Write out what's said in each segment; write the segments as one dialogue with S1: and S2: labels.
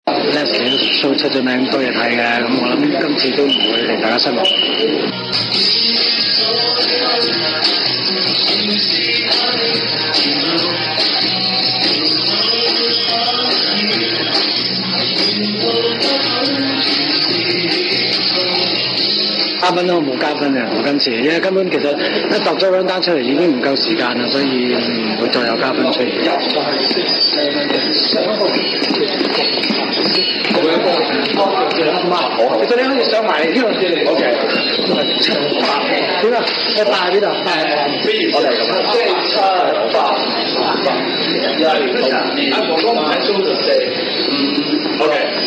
S1: Leslie 都出咗名，多嘢睇嘅，咁我諗今次都唔會令大家失望。嘉賓都冇加分嘅，我今次，因為根本其實一度咗張單出嚟已經唔夠時間啦，所以唔會再有加分出現。其實你可以上埋呢個字嚟。O K。點啊？你帶喺邊度？我嚟咁樣。O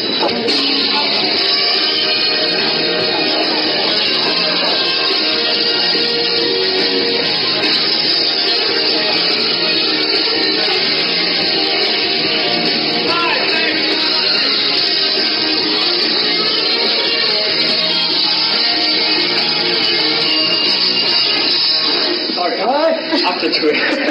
S1: K。After two.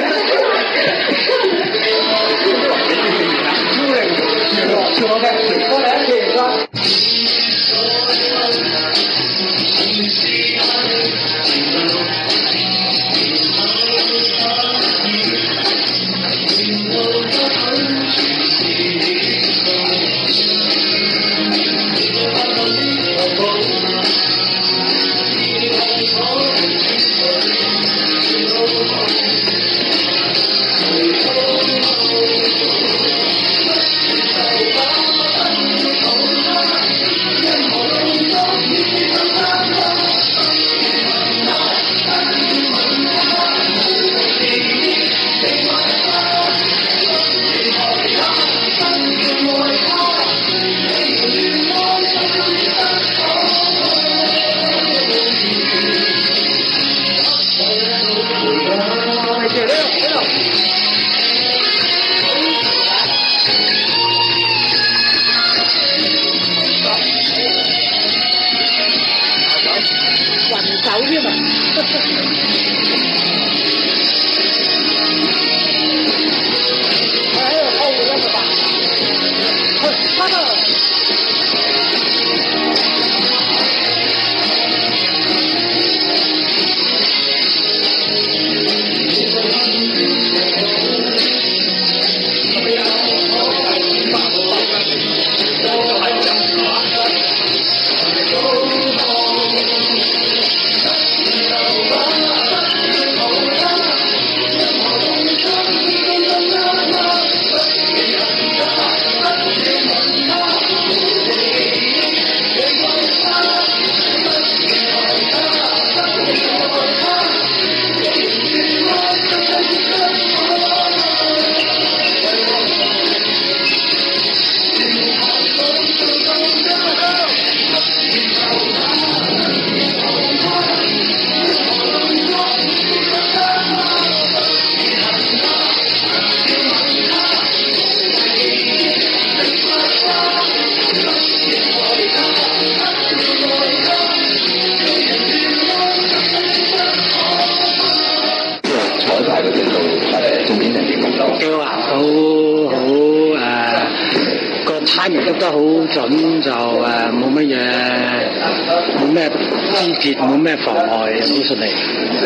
S1: timing 捉得好準，就冇乜嘢，冇咩枝節，冇咩妨礙，好順利。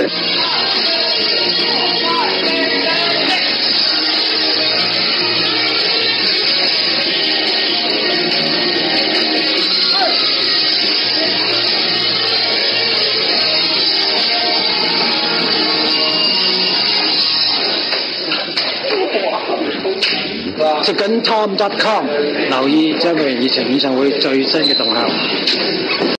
S1: 食緊 Tom.com， 留意張國榮熱情演唱會最新嘅動向。